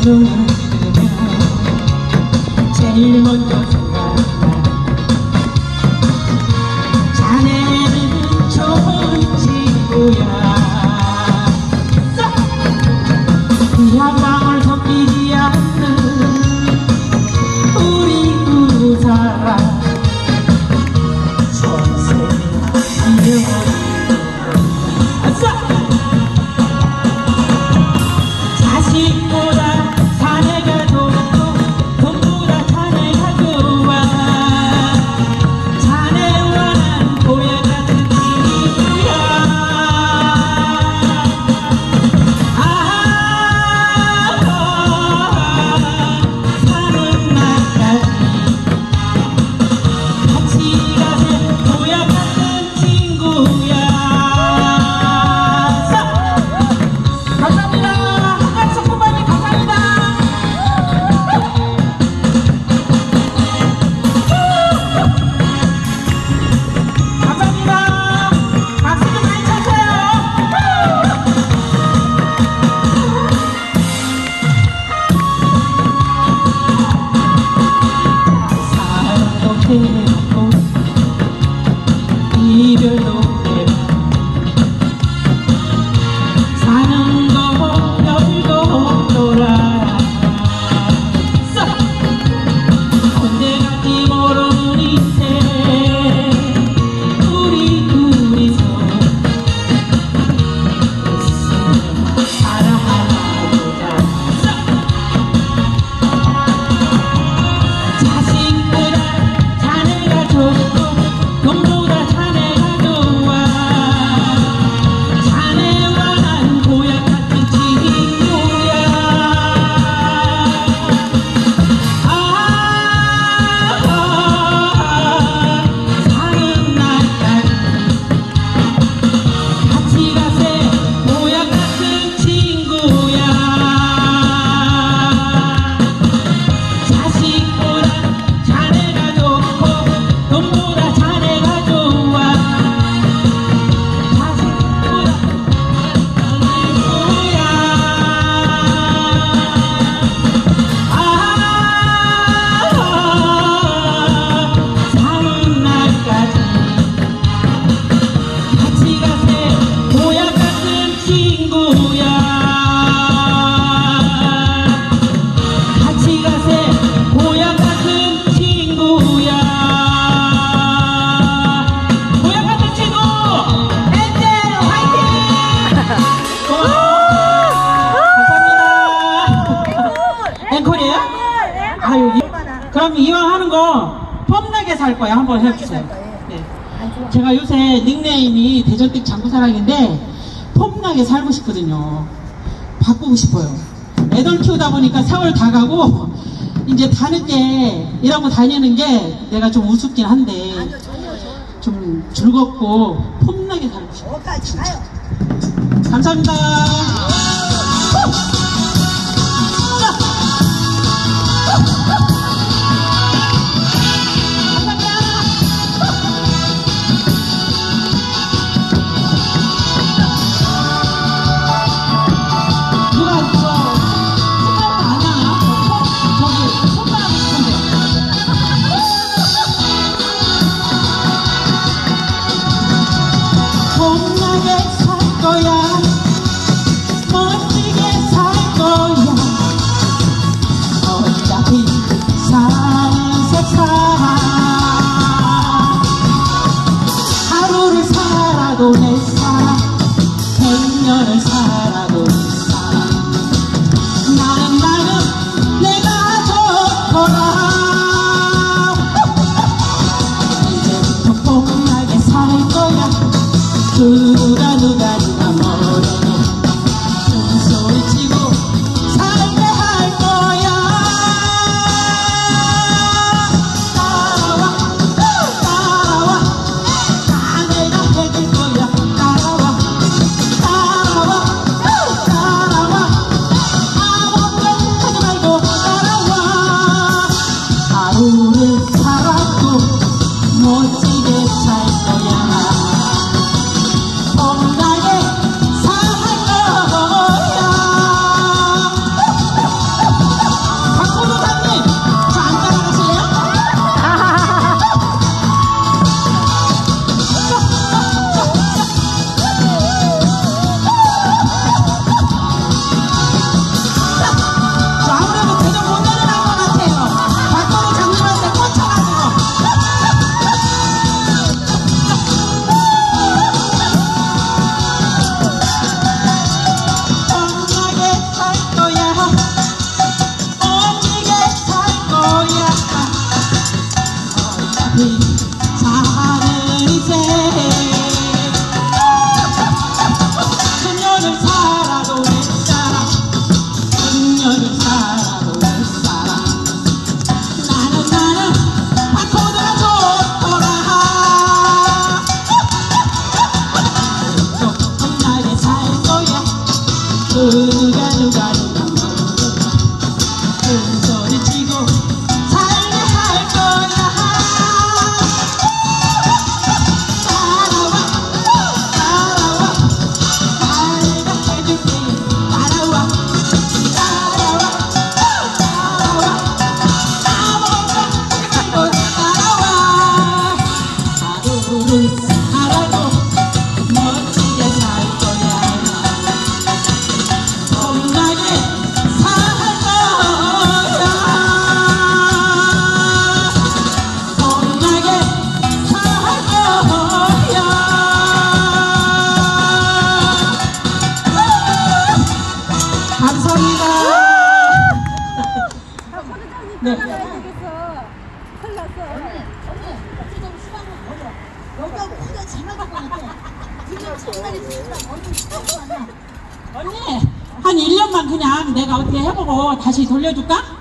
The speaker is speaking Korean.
눈을 뜨면 제일 먼저 생각나 자네는 좋은 친구야. 이 한방울 섞이지 않는 우리 두 사람 선생님 이름은 자식보다 자네가 좋고 돈보다 자네가 좋아. 자네와 난 보약 같은 친구야. 사는 날까지 같이 가세 보약 같은 친구야. 이별도 사는 거 별도 없더라. 언제 갈지 모르는 인생 우리 둘이서 살아보자. 자식보다 자네가 좋고 돈보다 자네가 좋아. 자네와 난 보약 같은 친구야. 사는 날까지 같이 가세 보약 같은 친구야. 자식보다 자네가 좋고 돈보다 자네가 좋아. 자식보다 친구야. 사는 날까지 같이 가세 보약 같은 친구야. 같이 가세 보약 같은 친구야. 보약 같은 친구 엔젤 화이팅! 감사합니다. 앵콜이에요? 아유, 그럼 이왕 하는 거 폼나게 살 거야. 한번 해주세요. 네. 제가 요새 닉네임이 대전댁 장구사랑인데 폼나게 살고 싶거든요. 바꾸고 싶어요. 애들 키우다 보니까 세월 다 가고 이제 다늦게 일하고 다니는 게 내가 좀 우습긴 한데 좀 즐겁고 폼나게 살고 싶어요. 진짜. 감사합니다. 누가 이거 손가락 안 하나? 저기 손가락 있던데. 폼나게 살 거야. 멋지게 살 거야. 어차피 사는 세상 하루를 살아도 내 사랑 100년을 살아도 내 사랑 나는 내가 좋더라. 이제부터 폼나게 살 거야. 누가 뭐래도 큰 소리 치고 살게 할 거야. 따라와 따라와 다 내가 해줄 거야. 따라와 따라와 누가 큰 소리 치고 살게 할 거야. 따라와 내가 해줄게. 따라와 하루를 살아도 멋지게 살 거야. 폼나게 살 거야. 폼나게 살 거야. 감사합니다. 네. 언니 한 1년만 그냥 내가 어떻게 해보고 다시 돌려줄까?